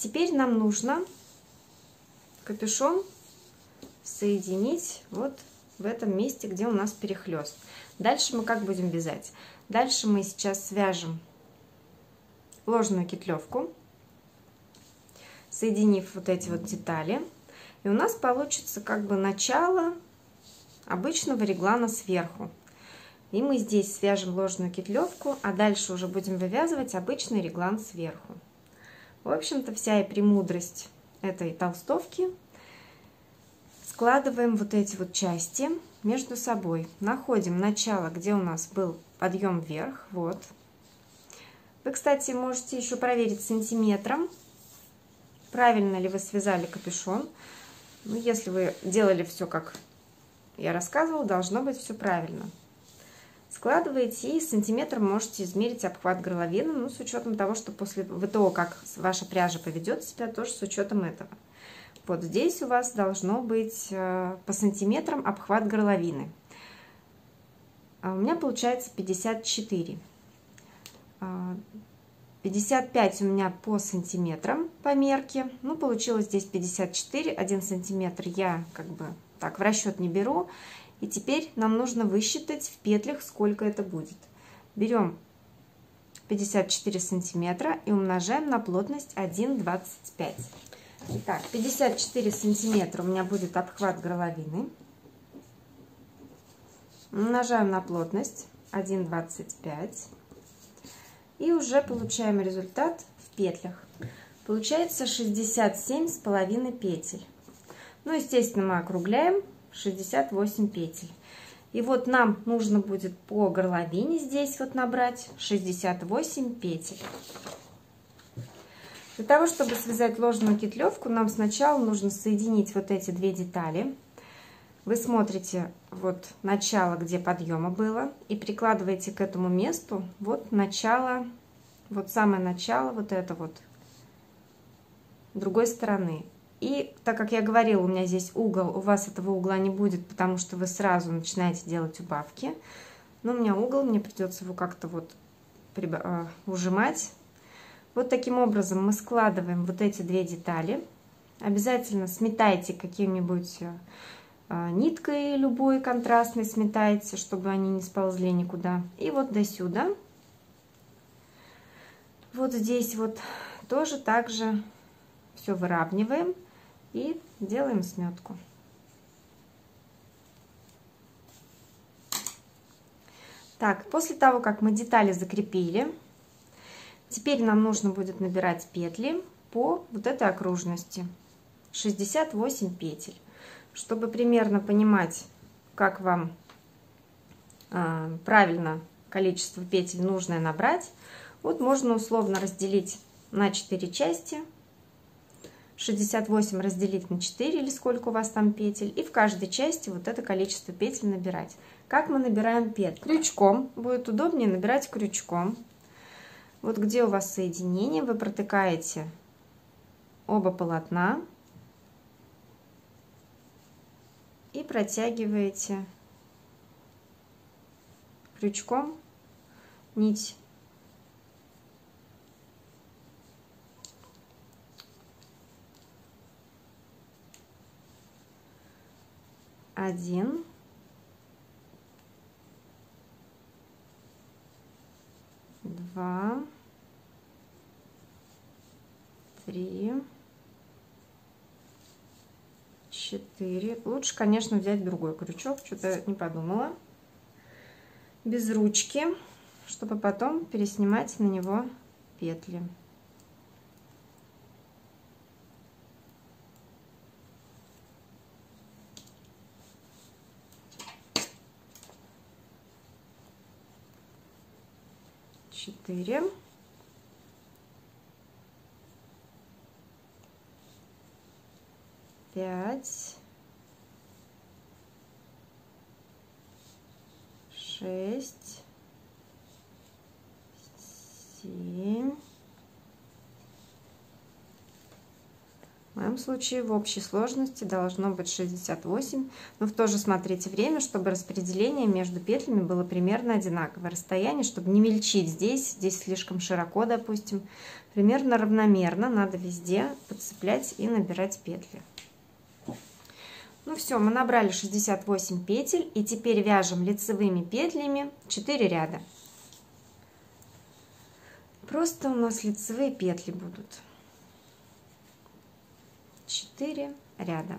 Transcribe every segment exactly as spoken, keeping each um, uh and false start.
Теперь нам нужно капюшон соединить вот в этом месте, где у нас перехлест. Дальше мы как будем вязать? Дальше мы сейчас свяжем ложную кетлевку, соединив вот эти вот детали, и у нас получится как бы начало обычного реглана сверху. И мы здесь свяжем ложную кетлевку, а дальше уже будем вывязывать обычный реглан сверху. В общем-то, вся и премудрость этой толстовки. Складываем вот эти вот части между собой. Находим начало, где у нас был подъем вверх. Вот. Вы, кстати, можете еще проверить сантиметром, правильно ли вы связали капюшон. Ну, если вы делали все, как я рассказывала, должно быть все правильно. Складываете и сантиметром можете измерить обхват горловины, ну, с учетом того, что после ВТО, как ваша пряжа поведет себя, тоже с учетом этого. Вот здесь у вас должно быть по сантиметрам обхват горловины. А у меня получается пятьдесят четыре. пятьдесят пять у меня по сантиметрам по мерке. Ну, получилось здесь пятьдесят четыре. один сантиметр я как бы так в расчет не беру. И теперь нам нужно высчитать в петлях, сколько это будет. Берем пятьдесят четыре сантиметра и умножаем на плотность один двадцать пять. Итак, пятьдесят четыре сантиметра у меня будет обхват горловины. Умножаем на плотность один двадцать пять. И уже получаем результат в петлях. Получается шестьдесят семь с половиной петель. Ну, естественно, мы округляем. шестьдесят восемь петель. И вот нам нужно будет по горловине здесь вот набрать шестьдесят восемь петель. Для того, чтобы связать ложную кетлевку, нам сначала нужно соединить вот эти две детали. Вы смотрите вот начало, где подъема было, и прикладываете к этому месту вот начало, вот самое начало, вот это вот, другой стороны. И так как я говорила, у меня здесь угол, у вас этого угла не будет, потому что вы сразу начинаете делать убавки. Но у меня угол, мне придется его как-то вот ужимать. Вот таким образом мы складываем вот эти две детали. Обязательно сметайте каким-нибудь ниткой, любой контрастной сметайте, чтобы они не сползли никуда. И вот до сюда. Вот здесь вот тоже так же все выравниваем. И делаем сметку. Так, после того, как мы детали закрепили, теперь нам нужно будет набирать петли по вот этой окружности. шестьдесят восемь петель. Чтобы примерно понимать, как вам э, правильно количество петель нужное набрать, вот можно условно разделить на четыре части. шестьдесят восемь разделить на четыре, или сколько у вас там петель, и в каждой части вот это количество петель набирать. Как мы набираем петли? Крючком. Будет удобнее набирать крючком. Вот где у вас соединение, вы протыкаете оба полотна и протягиваете крючком нить. Один, два, три, четыре. Лучше, конечно, взять другой крючок, что-то не подумала. Без ручки, чтобы потом переснимать на него петли. Четыре. Пять. Шесть. Семь. моем случае в общей сложности должно быть шестьдесят восемь. Но тоже смотрите время, чтобы распределение между петлями было примерно одинаковое. Расстояние, чтобы не мельчить здесь, здесь слишком широко, допустим. Примерно равномерно надо везде подцеплять и набирать петли. Ну все, мы набрали шестьдесят восемь петель, и теперь вяжем лицевыми петлями четыре ряда. Просто у нас лицевые петли будут. четыре ряда.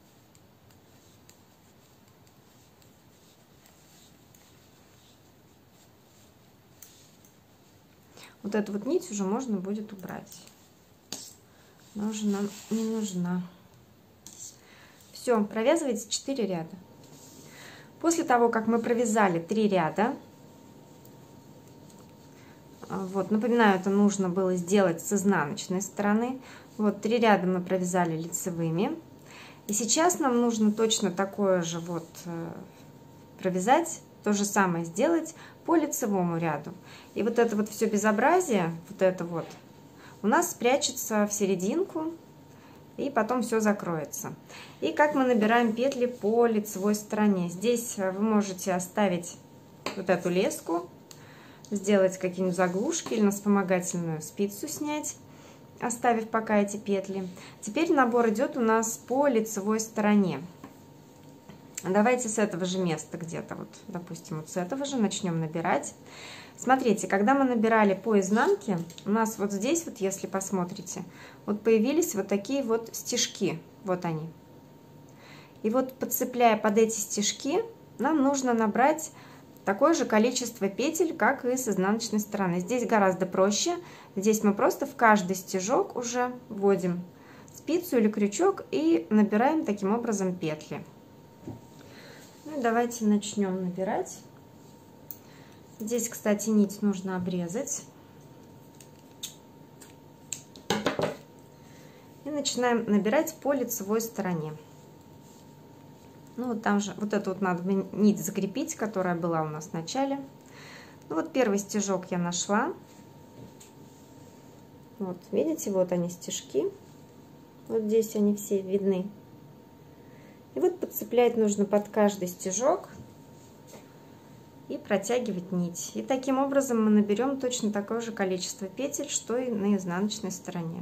Вот эту вот нить уже можно будет убрать. Она уже нам не нужна. Все, провязывайте четыре ряда. После того, как мы провязали три ряда, вот, напоминаю, это нужно было сделать с изнаночной стороны. Вот, три ряда мы провязали лицевыми. И сейчас нам нужно точно такое же вот провязать, то же самое сделать по лицевому ряду. И вот это вот все безобразие, вот это вот, у нас спрячется в серединку, и потом все закроется. И как мы набираем петли по лицевой стороне. Здесь вы можете оставить вот эту леску, сделать какие-нибудь заглушки или на вспомогательную спицу снять, оставив пока эти петли. Теперь набор идет у нас по лицевой стороне. Давайте с этого же места где-то, вот, допустим, вот с этого же начнем набирать. Смотрите, когда мы набирали по изнанке, у нас вот здесь, вот если посмотрите, вот появились вот такие вот стежки, вот они. И вот подцепляя под эти стежки, нам нужно набрать такое же количество петель, как и с изнаночной стороны. Здесь гораздо проще. Здесь мы просто в каждый стежок уже вводим спицу или крючок и набираем таким образом петли. Ну и давайте начнем набирать. Здесь, кстати, нить нужно обрезать. И начинаем набирать по лицевой стороне. Ну вот там же, вот эту вот надо нить закрепить, которая была у нас в начале. Ну вот первый стежок я нашла. Вот, видите, вот они стежки. Вот здесь они все видны. И вот подцеплять нужно под каждый стежок и протягивать нить. И таким образом мы наберем точно такое же количество петель, что и на изнаночной стороне.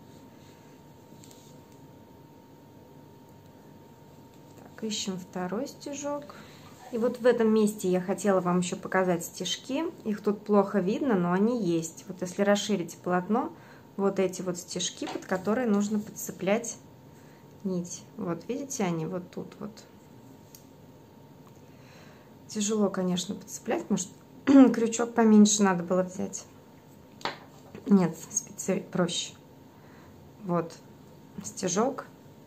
Ищем второй стежок. И вот в этом месте я хотела вам еще показать стежки. Их тут плохо видно, но они есть. Вот если расширить полотно, вот эти вот стежки, под которые нужно подцеплять нить. Вот видите, они вот тут вот. Тяжело, конечно, подцеплять, потому что крючок поменьше надо было взять. Нет, спицей проще. Вот стежок.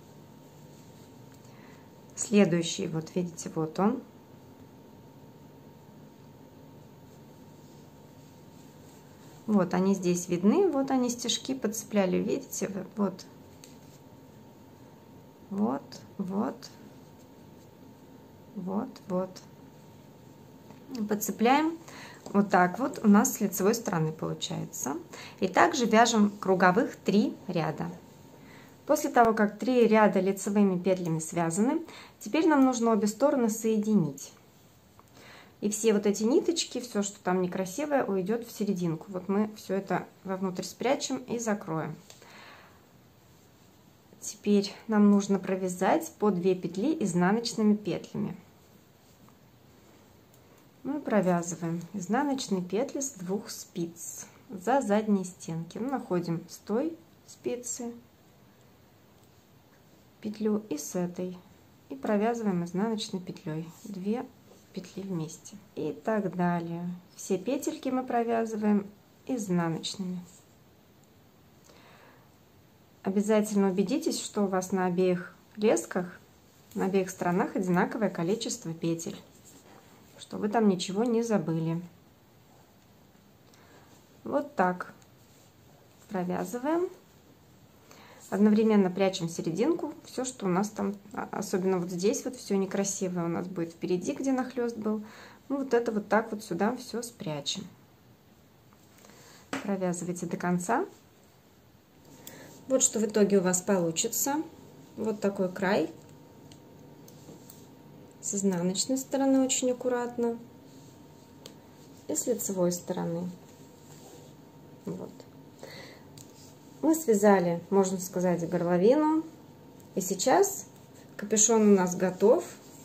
Следующий, вот видите, вот он. Вот они здесь видны, вот они стежки подцепляли, видите, вот. Вот, вот, вот, вот. Подцепляем вот так вот, у нас с лицевой стороны получается. И также вяжем круговых три ряда. После того, как три ряда лицевыми петлями связаны, теперь нам нужно обе стороны соединить. И все вот эти ниточки, все, что там некрасивое, уйдет в серединку. Вот мы все это вовнутрь спрячем и закроем. Теперь нам нужно провязать по две петли изнаночными петлями. Мы провязываем изнаночные петли с двух спиц за задние стенки. Мы находим с той спицы петлю и с этой, и провязываем изнаночной петлей две петли вместе, и так далее. Все петельки мы провязываем изнаночными. Обязательно убедитесь, что у вас на обеих лесках, на обеих сторонах одинаковое количество петель, что вы там ничего не забыли. Вот так провязываем. Одновременно прячем в серединку все, что у нас там, особенно вот здесь вот все некрасивое у нас будет впереди, где нахлест был. Ну, вот это вот так вот сюда все спрячем. Провязывайте до конца. Вот что в итоге у вас получится. Вот такой край. С изнаночной стороны очень аккуратно. И с лицевой стороны. Вот. Мы связали, можно сказать, горловину. И сейчас капюшон у нас готов.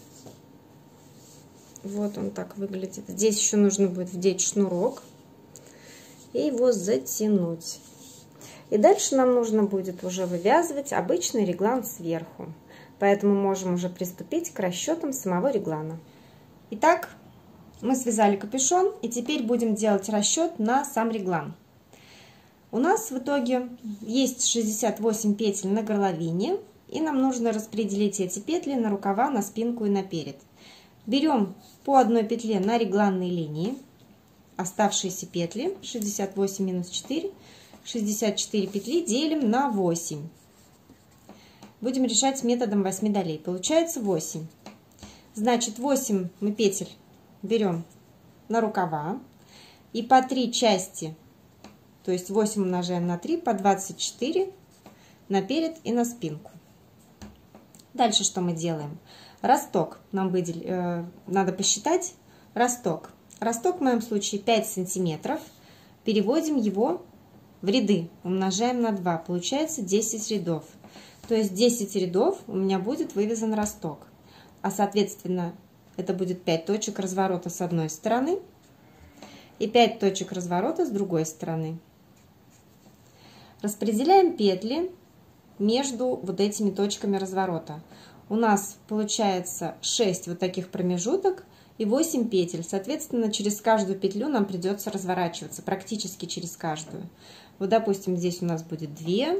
Вот он так выглядит. Здесь еще нужно будет вдеть шнурок и его затянуть. И дальше нам нужно будет уже вывязывать обычный реглан сверху. Поэтому можем уже приступить к расчетам самого реглана. Итак, мы связали капюшон, и теперь будем делать расчет на сам реглан. У нас в итоге есть шестьдесят восемь петель на горловине, и нам нужно распределить эти петли на рукава, на спинку и наперед. Берем по одной петле на регланной линии, оставшиеся петли, шестьдесят восемь минус четыре, шестьдесят четыре петли делим на восемь. Будем решать методом восьми долей. Получается восемь. Значит, восемь мы петель берем на рукава, и по три части, то есть восемь умножаем на три, по двадцать четыре наперед и на спинку. Дальше что мы делаем? Росток нам выдел... э, надо посчитать. Росток. Росток в моем случае пять сантиметров. Переводим его в ряды. Умножаем на два. Получается десять рядов. То есть десять рядов у меня будет вывязан росток. А соответственно это будет пять точек разворота с одной стороны и пять точек разворота с другой стороны. Распределяем петли между вот этими точками разворота. У нас получается шесть вот таких промежуток и восемь петель. Соответственно, через каждую петлю нам придется разворачиваться, практически через каждую. Вот, допустим, здесь у нас будет две.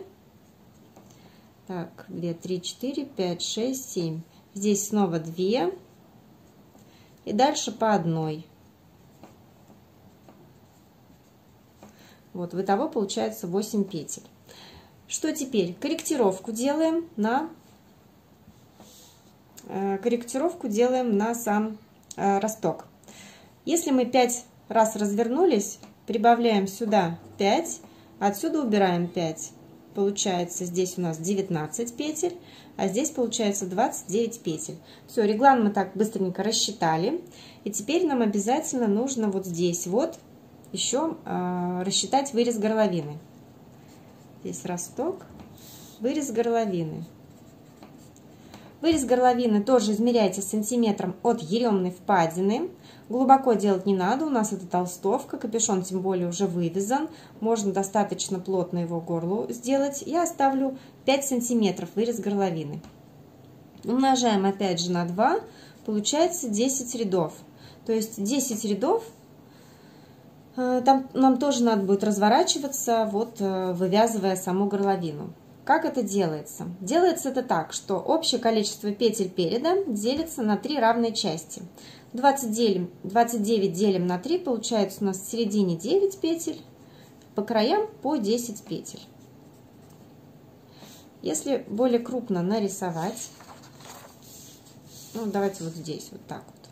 Так, две, три, четыре, пять, шесть, семь. Здесь снова две. И дальше по одной. Вот, в итого получается восемь петель. Что теперь? Корректировку делаем на корректировку делаем на сам росток. Если мы пять раз развернулись, прибавляем сюда пять, отсюда убираем пять. Получается здесь у нас девятнадцать петель, а здесь получается двадцать девять петель. Все, реглан мы так быстренько рассчитали. И теперь нам обязательно нужно вот здесь вот еще э, рассчитать вырез горловины. Здесь росток, вырез горловины. Вырез горловины тоже измеряйте сантиметром от еремной впадины. Глубоко делать не надо, у нас это толстовка, капюшон тем более уже вывязан. Можно достаточно плотно его горлу сделать. Я оставлю пять сантиметров вырез горловины. Умножаем опять же на два, получается десять рядов. То есть десять рядов, там нам тоже надо будет разворачиваться, вот вывязывая саму горловину. Как это делается? Делается это так, что общее количество петель переда делится на три равные части. двадцать делим, двадцать девять делим на три, получается у нас в середине девять петель, по краям по десять петель. Если более крупно нарисовать, ну давайте вот здесь вот так вот.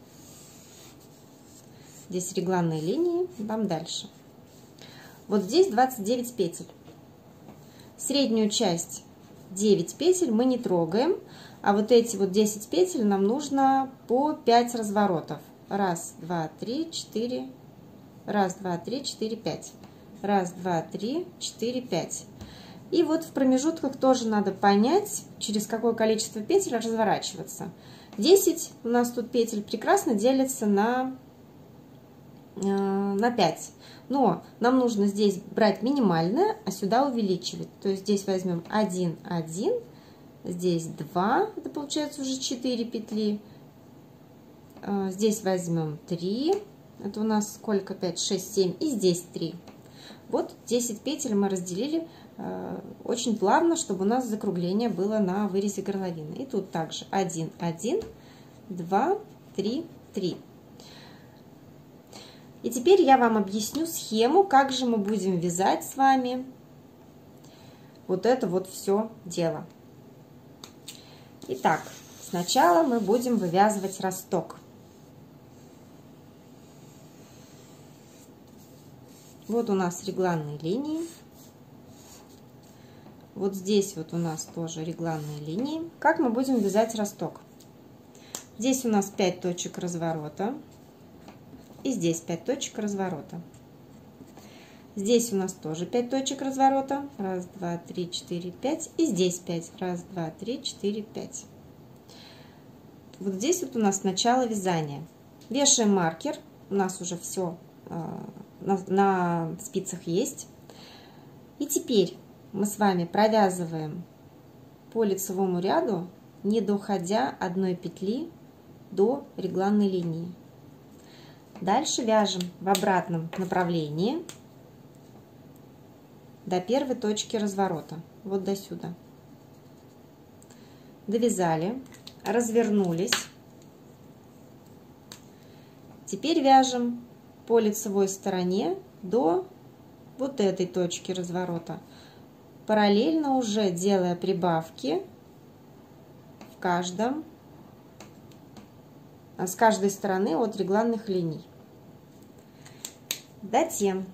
Здесь регланные линии, там дальше. Вот здесь двадцать девять петель. Среднюю часть девять петель мы не трогаем, а вот эти вот десять петель нам нужно по пять разворотов. Раз, два, три, четыре. Раз, два, три, четыре, пять. Раз, два, три, четыре, пять. И вот в промежутках тоже надо понять, через какое количество петель разворачиваться. десять у нас тут петель прекрасно делится на, э, на пять. Но нам нужно здесь брать минимальное, а сюда увеличивать. То есть здесь возьмем один, один, здесь два, это получается уже четыре петли. Здесь возьмем три, это у нас сколько? пять, шесть, семь, и здесь три. Вот десять петель мы разделили очень плавно, чтобы у нас закругление было на вырезе горловины. И тут также один, один, два, три, три. И теперь я вам объясню схему, как же мы будем вязать с вами вот это вот все дело. Итак, сначала мы будем вывязывать росток. Вот у нас регланные линии. Вот здесь вот у нас тоже регланные линии. Как мы будем вязать росток? Здесь у нас пять точек разворота. И здесь пять точек разворота. Здесь у нас тоже пять точек разворота. Раз, два, три, четыре, пять. И здесь пять. Раз, два, три, четыре, пять. Вот здесь вот у нас начало вязания. Вешаем маркер. У нас уже все э, на, на спицах есть. И теперь мы с вами провязываем по лицевому ряду, не доходя одной петли до регланной линии. Дальше вяжем в обратном направлении до первой точки разворота, вот до сюда. Довязали, развернулись. Теперь вяжем по лицевой стороне до вот этой точки разворота, параллельно уже делая прибавки в каждом, с каждой стороны от регланных линий. Затем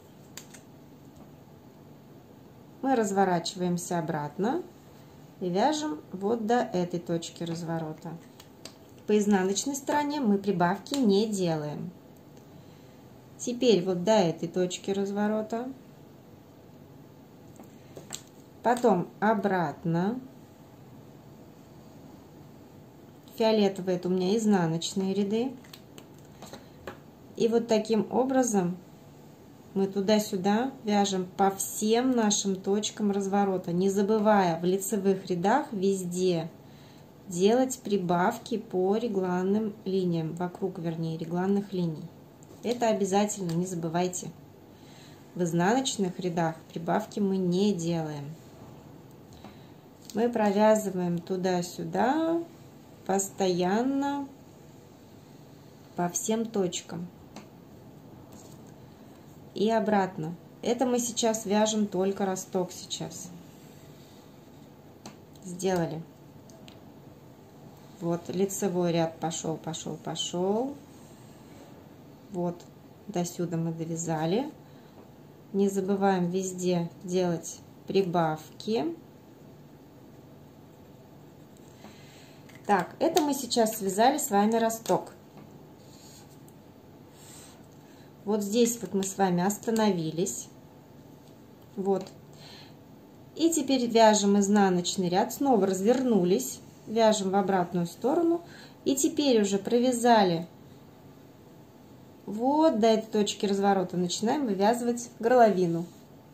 мы разворачиваемся обратно и вяжем вот до этой точки разворота. По изнаночной стороне мы прибавки не делаем. Теперь вот до этой точки разворота, потом обратно. Фиолетовые — это у меня изнаночные ряды. И вот таким образом мы туда-сюда вяжем по всем нашим точкам разворота, не забывая в лицевых рядах везде делать прибавки по регланным линиям, вокруг, вернее, регланных линий. Это обязательно не забывайте. В изнаночных рядах прибавки мы не делаем. Мы провязываем туда-сюда постоянно по всем точкам. И обратно. Это мы сейчас вяжем только росток сейчас. Сделали. Вот лицевой ряд пошел, пошел, пошел. Вот до сюда мы довязали. Не забываем везде делать прибавки. Так, это мы сейчас связали с вами росток. Вот здесь вот мы с вами остановились. Вот. И теперь вяжем изнаночный ряд. Снова развернулись. Вяжем в обратную сторону. И теперь уже провязали вот до этой точки разворота. Начинаем вывязывать горловину.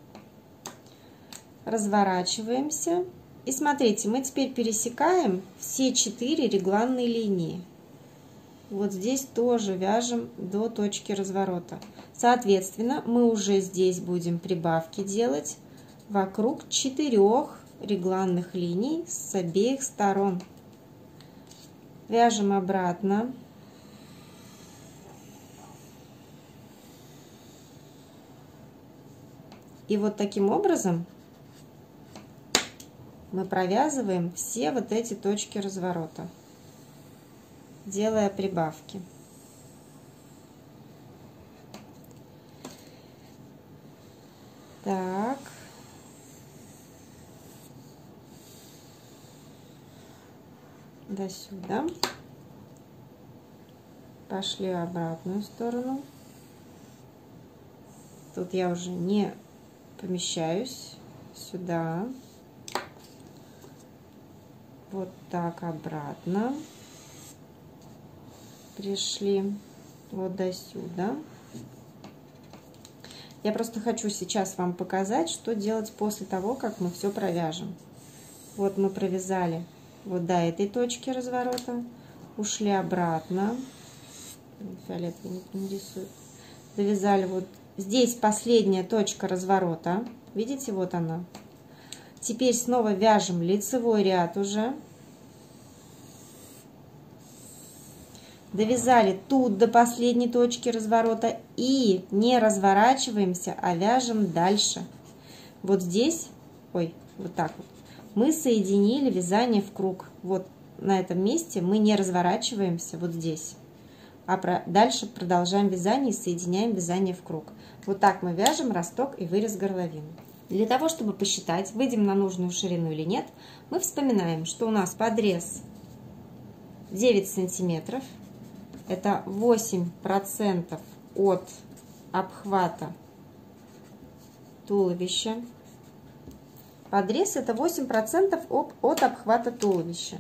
Разворачиваемся. И смотрите, мы теперь пересекаем все четыре регланные линии. Вот здесь тоже вяжем до точки разворота. Соответственно, мы уже здесь будем прибавки делать вокруг четырех регланных линий с обеих сторон. Вяжем обратно. И вот таким образом мы провязываем все вот эти точки разворота, делая прибавки. Так. До сюда. Пошли в обратную сторону. Тут я уже не помещаюсь. Сюда. Вот так обратно. Пришли вот до сюда. Я просто хочу сейчас вам показать, что делать после того, как мы все провяжем. Вот мы провязали вот до этой точки разворота, ушли обратно. Фиолетовый не рисует. Довязали вот здесь последняя точка разворота. Видите, вот она. Теперь снова вяжем лицевой ряд уже. Довязали тут до последней точки разворота и не разворачиваемся, а вяжем дальше. Вот здесь, ой, вот так вот, мы соединили вязание в круг. Вот на этом месте мы не разворачиваемся, вот здесь, а про, дальше продолжаем вязание и соединяем вязание в круг. Вот так мы вяжем росток и вырез горловины. Для того, чтобы посчитать, выйдем на нужную ширину или нет, мы вспоминаем, что у нас подрез девять сантиметров, это восемь процентов от обхвата туловища. Подрез это восемь процентов от обхвата туловища.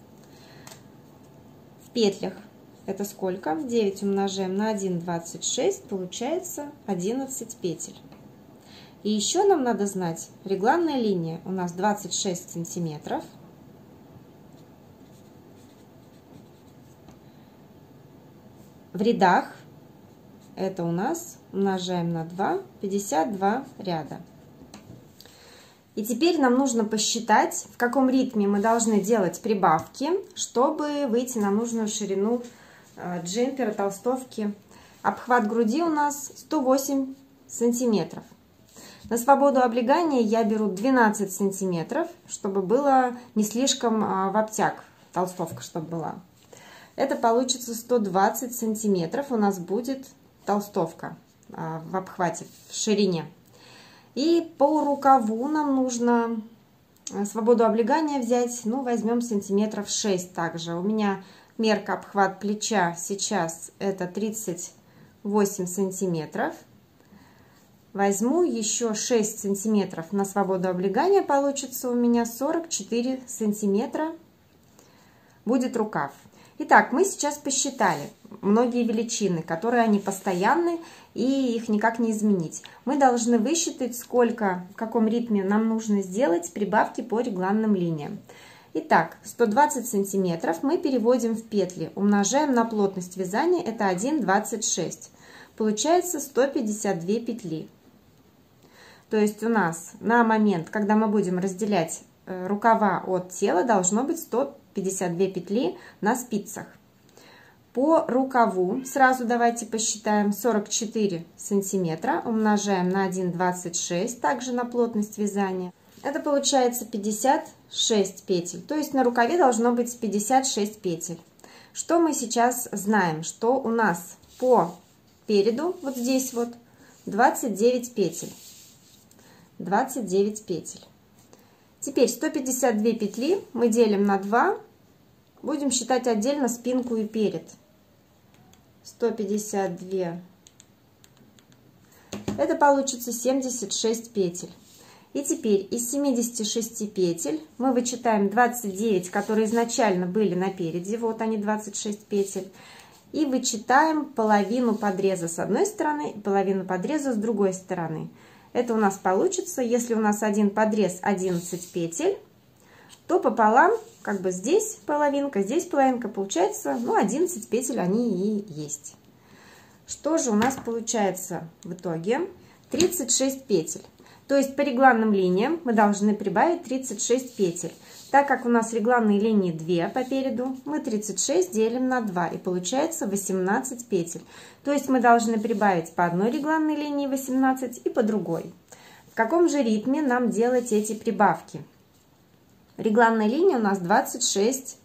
В петлях это сколько? девять умножаем на один, двадцать шесть, получается одиннадцать петель. И еще нам надо знать, регланная линия у нас двадцать шесть сантиметров. В рядах это у нас умножаем на два, пятьдесят два ряда. И теперь нам нужно посчитать, в каком ритме мы должны делать прибавки, чтобы выйти на нужную ширину джемпера, толстовки. Обхват груди у нас сто восемь сантиметров. На свободу облегания я беру двенадцать сантиметров, чтобы было не слишком в обтяг, толстовка чтобы была. Это получится сто двадцать сантиметров у нас будет толстовка в обхвате, в ширине. И по рукаву нам нужно свободу облегания взять, ну возьмем сантиметров шесть также. У меня мерка обхват плеча сейчас это тридцать восемь сантиметров. Возьму еще шесть сантиметров на свободу облегания, получится у меня сорок четыре сантиметра будет рукав. Итак, мы сейчас посчитали многие величины, которые они постоянны и их никак не изменить. Мы должны высчитать, сколько, в каком ритме нам нужно сделать прибавки по регланным линиям. Итак, сто двадцать сантиметров мы переводим в петли, умножаем на плотность вязания, это один, двадцать шесть. Получается сто пятьдесят две петли. То есть у нас на момент, когда мы будем разделять рукава от тела, должно быть сто пятьдесят две петли на спицах. По рукаву сразу давайте посчитаем: сорок четыре сантиметра умножаем на один, двадцать шесть, также на плотность вязания. Это получается пятьдесят шесть петель, то есть на рукаве должно быть пятьдесят шесть петель. Что мы сейчас знаем? Что у нас по переду, вот здесь вот, двадцать девять петель. двадцать девять петель. Теперь сто пятьдесят две петли мы делим на два, будем считать отдельно спинку и перед. сто пятьдесят два, это получится семьдесят шесть петель. И теперь из семидесяти шести петель мы вычитаем двадцать девять, которые изначально были на переде, вот они двадцать шесть петель, и вычитаем половину подреза с одной стороны и половину подреза с другой стороны. Это у нас получится, если у нас один подрез одиннадцать петель, то пополам, как бы здесь половинка, здесь половинка, получается, ну, одиннадцать петель они и есть. Что же у нас получается в итоге? тридцать шесть петель. То есть по регланным линиям мы должны прибавить тридцать шесть петель. Так как у нас регланные линии две по переду, мы тридцать шесть делим на два, и получается восемнадцать петель. То есть мы должны прибавить по одной регланной линии восемнадцать и по другой. В каком же ритме нам делать эти прибавки? Регланная линия у нас двадцать шесть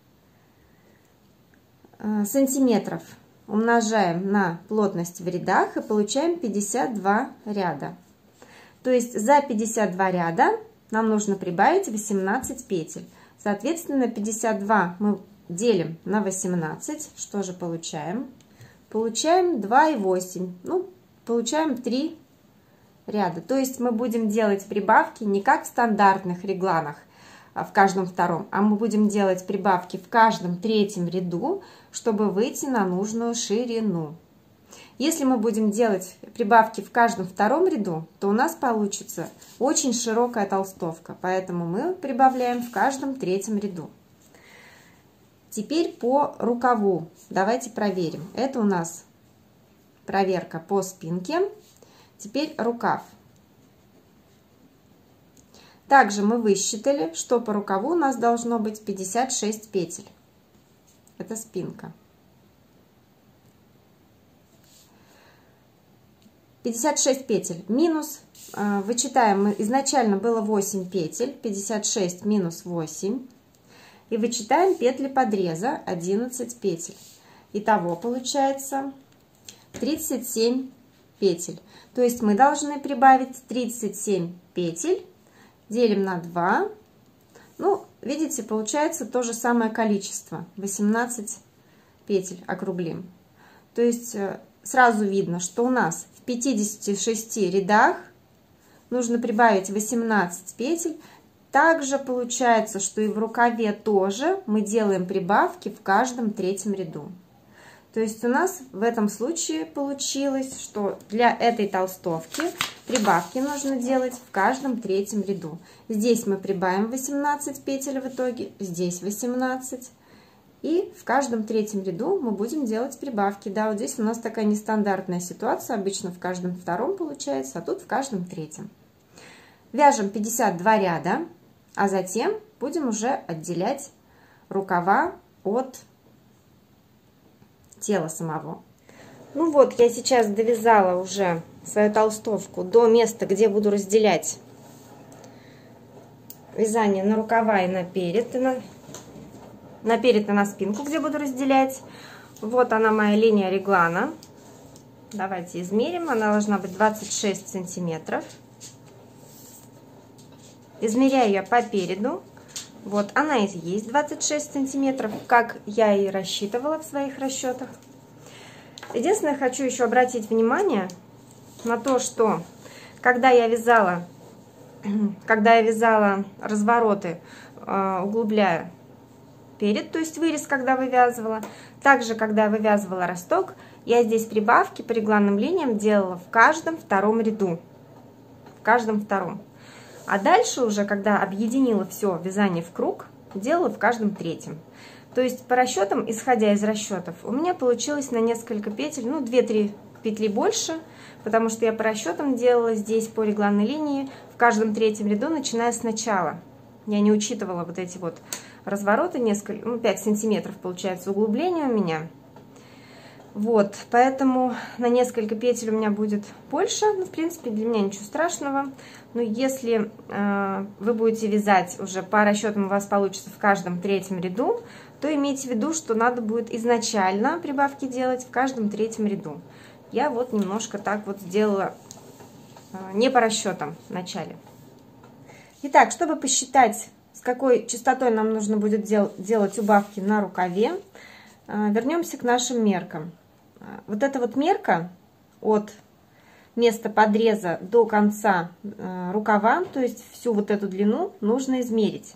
сантиметров. Умножаем на плотность в рядах и получаем пятьдесят два ряда. То есть за пятьдесят два ряда нам нужно прибавить восемнадцать петель. Соответственно, пятьдесят два мы делим на восемнадцать. Что же получаем? Получаем два и восемь. Ну, получаем три ряда. То есть мы будем делать прибавки не как в стандартных регланах в каждом втором, а мы будем делать прибавки в каждом третьем ряду, чтобы выйти на нужную ширину. Если мы будем делать прибавки в каждом втором ряду, то у нас получится очень широкая толстовка, поэтому мы прибавляем в каждом третьем ряду. Теперь по рукаву давайте проверим. Это у нас проверка по спинке. Теперь рукав. Также мы высчитали, что по рукаву у нас должно быть пятьдесят шесть петель. Это спинка. пятьдесят шесть петель минус, вычитаем, мы изначально было восемь петель, пятьдесят шесть минус восемь, и вычитаем петли подреза, одиннадцать петель. Итого получается тридцать семь петель. То есть мы должны прибавить тридцать семь петель, делим на два. Ну, видите, получается то же самое количество, восемнадцать петель округлим. То есть сразу видно, что у нас в пятидесяти шести рядах нужно прибавить восемнадцать петель. Также получается, что и в рукаве тоже мы делаем прибавки в каждом третьем ряду. То есть у нас в этом случае получилось, что для этой толстовки прибавки нужно делать в каждом третьем ряду. Здесь мы прибавим восемнадцать петель в итоге, здесь восемнадцать. И в каждом третьем ряду мы будем делать прибавки. Да, вот здесь у нас такая нестандартная ситуация. Обычно в каждом втором получается, а тут в каждом третьем. Вяжем пятьдесят два ряда, а затем будем уже отделять рукава от тела самого. Ну вот, я сейчас довязала уже свою толстовку до места, где буду разделять вязание на рукава и на перед, и на, на перед и на спинку, где буду разделять. Вот она, моя линия реглана. Давайте измерим. Она должна быть двадцать шесть сантиметров. Измеряю я по переду. Вот она и есть двадцать шесть сантиметров, как я и рассчитывала в своих расчетах. Единственное, хочу еще обратить внимание на то, что когда я вязала, когда я вязала развороты, углубляя перед, то есть вырез, когда вывязывала, также, когда вывязывала росток, я здесь прибавки по регланным линиям делала в каждом втором ряду. В каждом втором. А дальше уже, когда объединила все вязание в круг, делала в каждом третьем. То есть по расчетам, исходя из расчетов, у меня получилось на несколько петель, ну две-три петли больше, потому что я по расчетам делала здесь по регланной линии в каждом третьем ряду, начиная с начала. Я не учитывала вот эти вот развороты, несколько, ну пять сантиметров получается углубление у меня. Вот, поэтому на несколько петель у меня будет больше, ну, в принципе, для меня ничего страшного. Но если э, вы будете вязать уже по расчетам, у вас получится в каждом третьем ряду, то имейте в виду, что надо будет изначально прибавки делать в каждом третьем ряду. Я вот немножко так вот сделала, э, не по расчетам в начале. Итак, чтобы посчитать, с какой частотой нам нужно будет дел делать убавки на рукаве, э, вернемся к нашим меркам. Вот эта вот мерка от места подреза до конца э, рукава, то есть всю вот эту длину нужно измерить,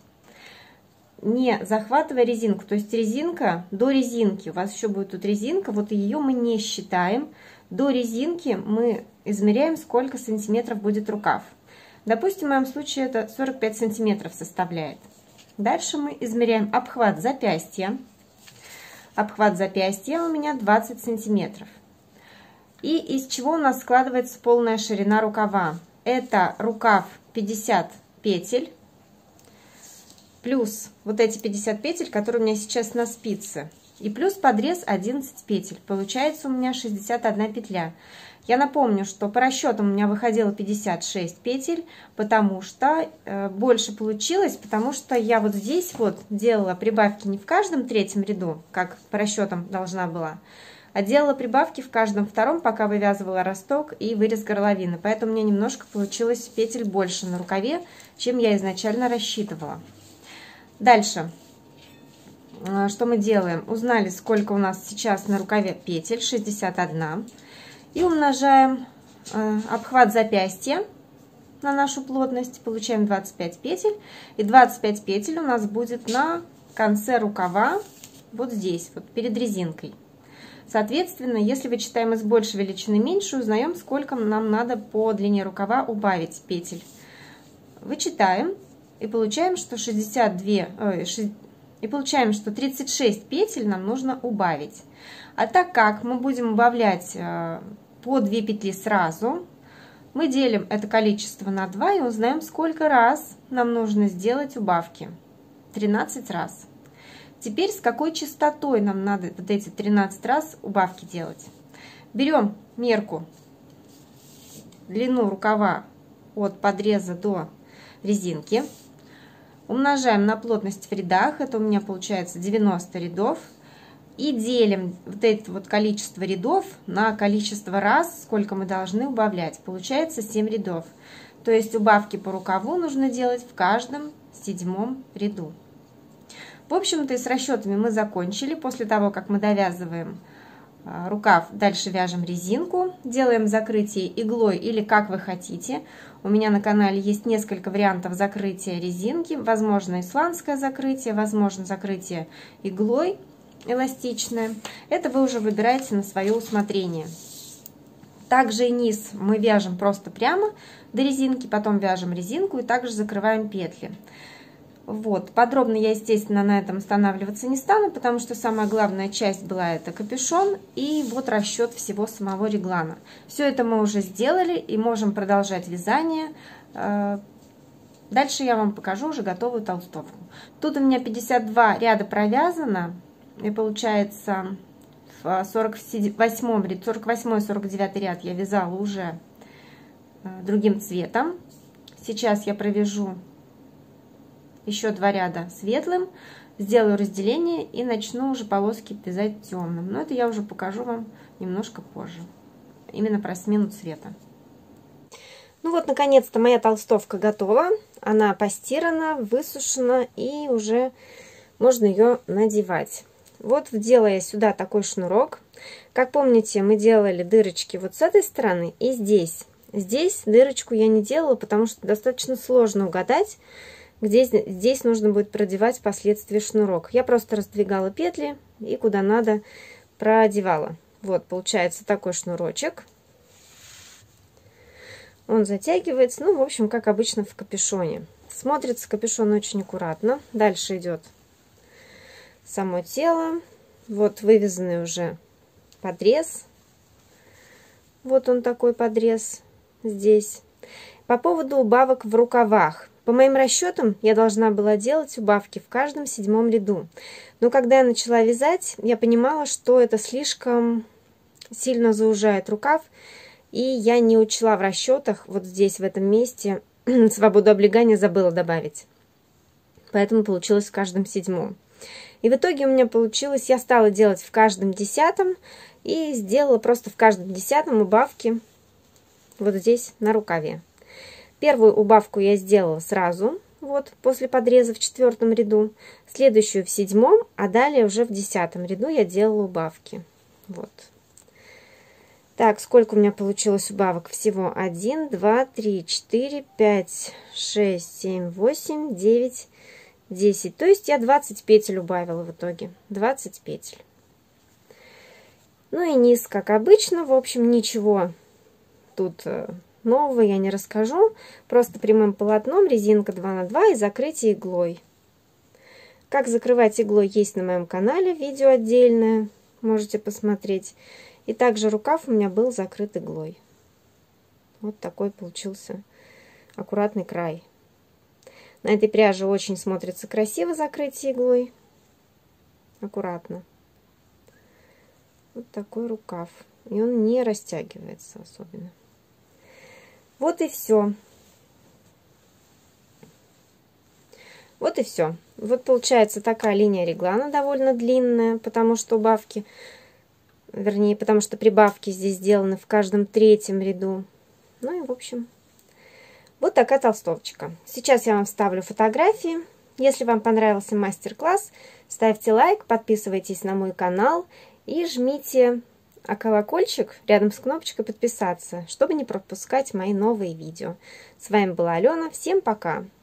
не захватывая резинку. То есть резинка до резинки, у вас еще будет тут резинка, вот ее мы не считаем. До резинки мы измеряем, сколько сантиметров будет рукав. Допустим, в моем случае это сорок пять сантиметров составляет. Дальше мы измеряем обхват запястья. Обхват запястья у меня двадцать сантиметров. И из чего у нас складывается полная ширина рукава? Это рукав пятьдесят петель, плюс вот эти пятьдесят петель, которые у меня сейчас на спице, и плюс подрез одиннадцать петель. Получается у меня шестьдесят одна петля. Я напомню, что по расчетам у меня выходило пятьдесят шесть петель, потому что э, больше получилось, потому что я вот здесь вот делала прибавки не в каждом третьем ряду, как по расчетам должна была, а делала прибавки в каждом втором, пока вывязывала росток и вырез горловины. Поэтому у меня немножко получилось петель больше на рукаве, чем я изначально рассчитывала. Дальше. Что мы делаем? Узнали, сколько у нас сейчас на рукаве петель, шестьдесят одна. И умножаем э, обхват запястья на нашу плотность, получаем двадцать пять петель. И двадцать пять петель у нас будет на конце рукава, вот здесь, вот перед резинкой. Соответственно, если вычитаем из большей величины меньше, узнаем, сколько нам надо по длине рукава убавить петель. Вычитаем и получаем, что шестьдесят два, э, шесть, и получаем, что тридцать шесть петель нам нужно убавить. А так как мы будем убавлять э, по две петли сразу, мы делим это количество на два и узнаем, сколько раз нам нужно сделать убавки. тринадцать раз. Теперь с какой частотой нам надо вот эти тринадцать раз убавки делать? Берем мерку, длину рукава от подреза до резинки, умножаем на плотность в рядах, это у меня получается девяносто рядов, И делим вот это вот количество рядов на количество раз, сколько мы должны убавлять. Получается семь рядов. То есть убавки по рукаву нужно делать в каждом седьмом ряду. В общем-то и с расчетами мы закончили. После того, как мы довязываем рукав, дальше вяжем резинку, делаем закрытие иглой или как вы хотите. У меня на канале есть несколько вариантов закрытия резинки. Возможно исландское закрытие, возможно закрытие иглой эластичное. Это вы уже выбираете на свое усмотрение. Также и низ мы вяжем просто прямо до резинки, потом вяжем резинку и также закрываем петли. Вот, подробно я, естественно, на этом останавливаться не стану, потому что самая главная часть была это капюшон и вот расчет всего самого реглана. Все это мы уже сделали и можем продолжать вязание. Дальше я вам покажу уже готовую толстовку. Тут у меня пятьдесят два ряда провязано, и получается в сорок восьмом, сорок восьмой сорок девятый ряд я вязала уже другим цветом. Сейчас я провяжу еще два ряда светлым, сделаю разделение и начну уже полоски вязать темным. Но это я уже покажу вам немножко позже, именно про смену цвета. Ну вот, наконец-то моя толстовка готова. Она постирана, высушена и уже можно ее надевать. Вот вдела я сюда такой шнурок. Как помните, мы делали дырочки вот с этой стороны и здесь. Здесь дырочку я не делала, потому что достаточно сложно угадать, где здесь нужно будет продевать впоследствии шнурок. Я просто раздвигала петли и куда надо продевала. Вот получается такой шнурочек. Он затягивается, ну, в общем, как обычно в капюшоне. Смотрится капюшон очень аккуратно. Дальше идет само тело. Вот вывязанный уже подрез. Вот он такой подрез здесь. По поводу убавок в рукавах. По моим расчетам, я должна была делать убавки в каждом седьмом ряду. Но когда я начала вязать, я понимала, что это слишком сильно заужает рукав. И я не учла в расчетах, вот здесь, в этом месте, свободу облегания забыла добавить. Поэтому получилось в каждом седьмом. И в итоге у меня получилось, я стала делать в каждом десятом. И сделала просто в каждом десятом убавки вот здесь на рукаве. Первую убавку я сделала сразу, вот, после подреза в четвертом ряду. Следующую в седьмом, а далее уже в десятом ряду я делала убавки. Вот. Так, сколько у меня получилось убавок? Всего один, два, три, четыре, пять, шесть, семь, восемь, девять, десять. То есть я двадцать петель убавила в итоге. двадцать петель. Ну и низ, как обычно. В общем, ничего тут нового я не расскажу. Просто прямым полотном, резинка два на два и закрытие иглой. Как закрывать иглой есть на моем канале. Видео отдельное. Можете посмотреть. И также рукав у меня был закрыт иглой. Вот такой получился аккуратный край. На этой пряже очень смотрится красиво закрытие иглой. Аккуратно. Вот такой рукав. И он не растягивается особенно. Вот и все. Вот и все. Вот получается такая линия реглана довольно длинная, потому что убавки... Вернее, потому что прибавки здесь сделаны в каждом третьем ряду. Ну и, в общем, вот такая толстовочка. Сейчас я вам вставлю фотографии. Если вам понравился мастер-класс, ставьте лайк, подписывайтесь на мой канал и жмите колокольчик рядом с кнопочкой подписаться, чтобы не пропускать мои новые видео. С вами была Алена. Всем пока!